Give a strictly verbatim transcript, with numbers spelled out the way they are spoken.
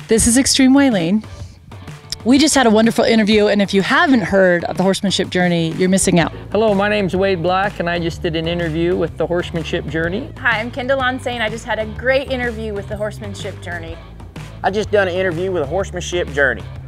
This is Extreme Wileen. We just had a wonderful interview, and if you haven't heard of the Horsemanship Journey, you're missing out. Hello, my name's Wade Black, and I just did an interview with the Horsemanship Journey. Hi, I'm Kendall Lonsane. I just had a great interview with the Horsemanship Journey. I just done an interview with the Horsemanship Journey.